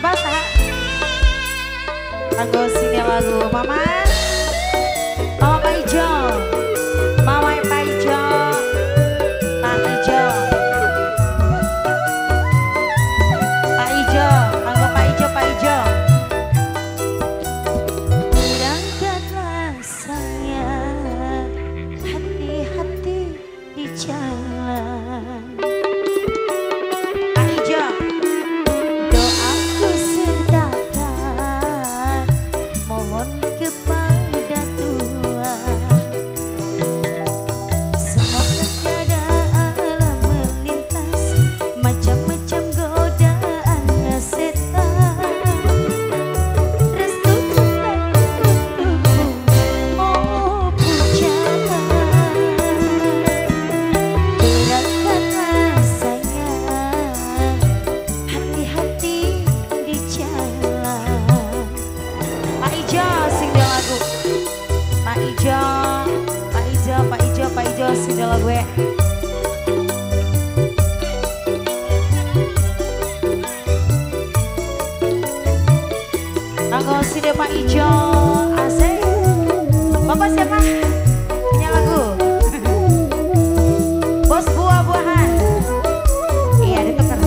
Apa sah? Kanggo sini lagu Mama. Mama Pak Ijo. Mama Pak Ijo. Pak Ijo. Pak Ijo. Kanggo Pak Ijo, Pak Ijo. Berangkatlah sayang, hati-hati di jalan. Pak Ijo. Doaku sertakan, mohon kepada Tuhan. Semoga tiada alam melintas, macam-macam godaan setan. Restuku oh pujakan. Berangkatlah sayang, hati-hati di jalan. Pak Ijo sing dia lagu. Pak Ijo. Pak Ijo, Pak Ijo, Pak Ijo sing dia lagu ya. Kanggo sini Pak Ijo. Asik. Bapak siapa? Punya lagu. Bos buah-buahan. Iya dituker.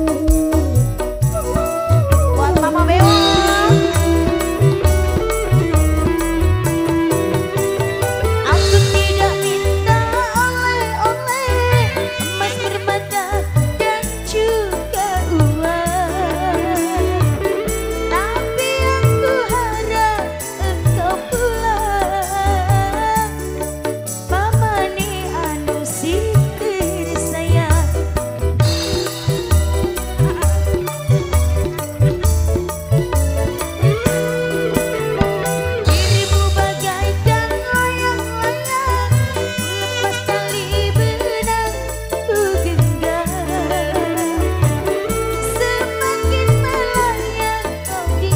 Buat Mama Bewo. Aku tidak minta oleh-oleh, emas permata dan juga uang. Tapi yang ku harap engkau pulang. Mama ni anu sikir sayang. Dirimu bagaikan layang-layang, lepas tali benang ku genggam. Semakin melayang kau di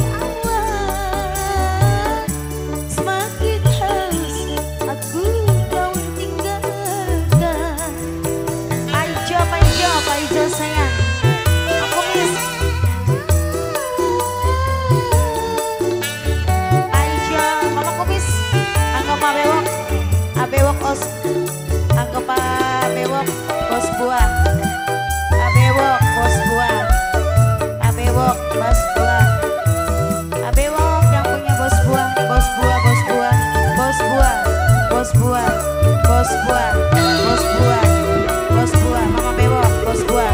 awan, semakin haus aku kau tinggalkan. Pak Ijo, Pak Ijo, Pak Ijo sayang. Aku miss. Pak Ijo, Mama Kumis. Kanggo Pak Bewok. Abewok os. Kanggo Pak Bewok bos buah. Pak Bewok bos buah. Pak Bewok bos buah. Pak Bewok yang punya bos buah, bos buah, bos buah, bos buah, bos buah, bos buah, bos buah, bos buah. Mama Bewok bos buah.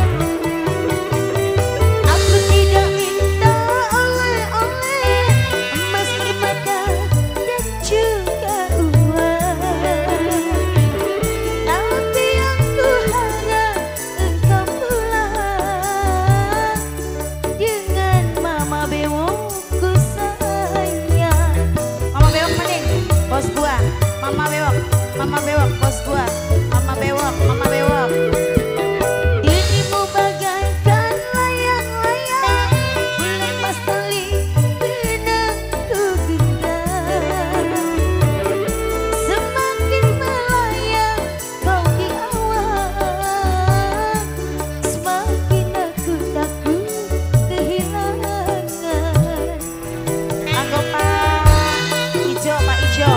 Aku tidak minta oleh-oleh, emas permata dan juga uang. Tapi yang ku harap engkau pulang dengan Mama Bewokku sayang. Mama Bewok maning, bos buah. Mama Bewok, Mama Bewok, bos buah. Mama Bewok, Mama Bewok. Dirimu bagaikan layang-layang, melepas tali benang ku genggam. Semakin melayang kau di awan, semakin aku takut kehilangan. Kanggo Pak Ijo, Pak Ijo.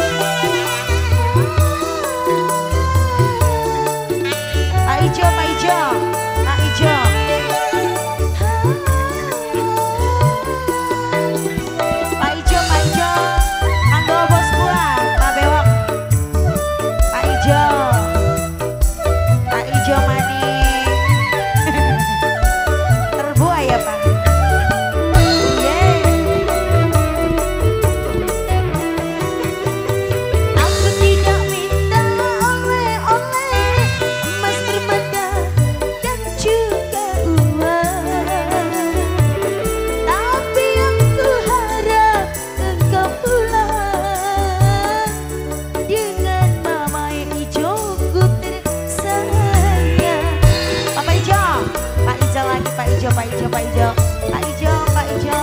Pak Ijo, Pak Ijo, Pak Ijo. Pak Ijo, Pak Ijo. Kanggo bos buah, Pak Bewok. Pak Ijo. Pak Ijo maning. Terbuai ya, Pak. Yeay. Aku tidak minta oleh-oleh, emas permata dan juga uang. Tapi yang ku harap engkau pulang dengan Mama Ijoku tersayang. Pak Ijo. Pak Ijo lagi, Pak Ijo, Pak Ijo, Pak Ijo. Pak Ijo, Pak Ijo.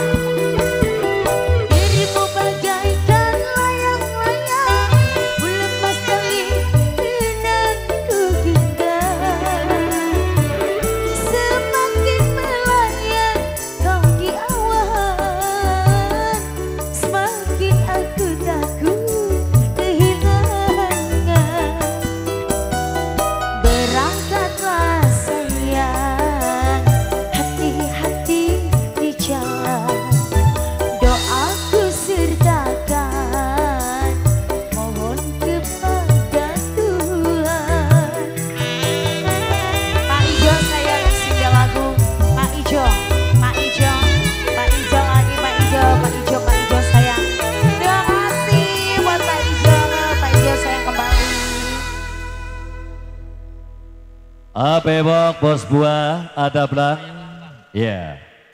Dirimu bagaikan layang-layang, melepas tali benang ku genggam. Semakin melayang kau di Pak Bewok, Bos Buah, ada Blang. Ya.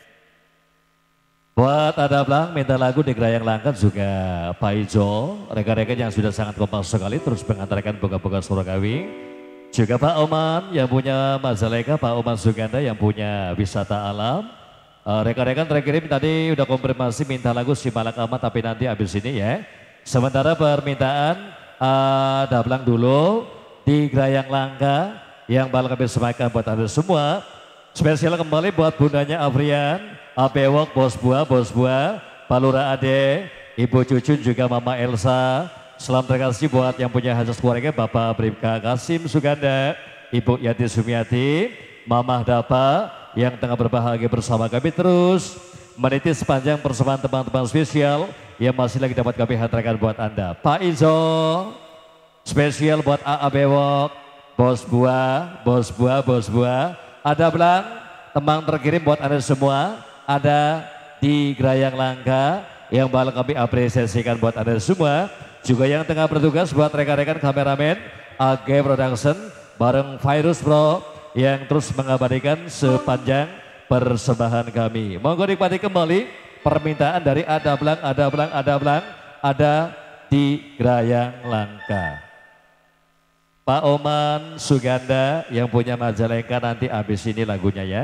Buat ada Blang, minta lagu di Gerayang Langkat juga Pak Ijo, rekan-rekan yang sudah sangat kompak sekali terus mengantarkan bunga-bunga Suragawi. Juga Pak Oman yang punya Majalengka, Pak Oman Suganda yang punya wisata alam. Rekan-rekan terkirim tadi udah konfirmasi minta lagu si Malak Amat tapi nanti habis ini ya. Sementara permintaan ada Blang dulu di Gerayang Langka yang bakal kami semakan buat Anda semua. Spesial kembali buat bundanya Afrian, Bewok, Bos Buah, Pak Lura Ade, Ibu Cucun juga Mama Elsa. Selamat terima kasih buat yang punya hajat keluarga Bapak Bribka Kasim Suganda, Ibu Yati Sumiati, Mamah Dapa yang tengah berbahagia bersama kami terus meniti sepanjang persembahan teman-teman spesial yang masih lagi dapat kami hadirkan buat Anda. Pak Izo, spesial buat AA Bewok, Bos Buah, ada Blang, teman terkirim buat Anda semua, ada di Gerayang Langka yang bakal kami apresiasikan buat Anda semua. Juga yang tengah bertugas buat rekan-rekan kameramen AG Production bareng Virus Pro yang terus mengabadikan sepanjang persembahan kami. Monggo nikmati kembali permintaan dari ada Blang, ada di Gerayang Langka. Pak Oman Suganda yang punya Majalengka nanti habis ini lagunya ya.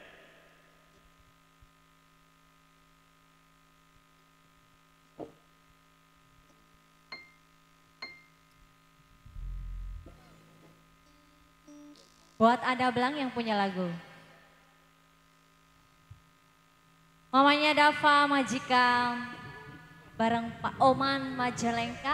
Buat ada Blang yang punya lagu. Mamanya Dava Majika bareng Pak Oman Majalengka.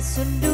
sundu